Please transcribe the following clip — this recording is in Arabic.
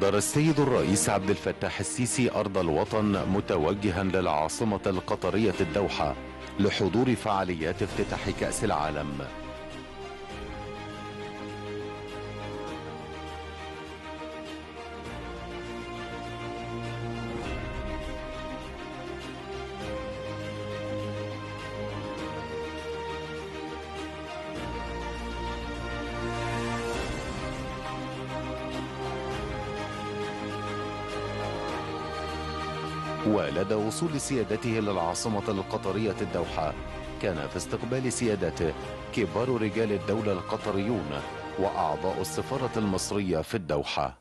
غادر السيد الرئيس عبد الفتاح السيسي أرض الوطن متوجها للعاصمة القطرية الدوحة لحضور فعاليات افتتاح كأس العالم. ولدى وصول سيادته للعاصمة القطرية الدوحة كان في استقبال سيادته كبار رجال الدولة القطريون وأعضاء السفارة المصرية في الدوحة.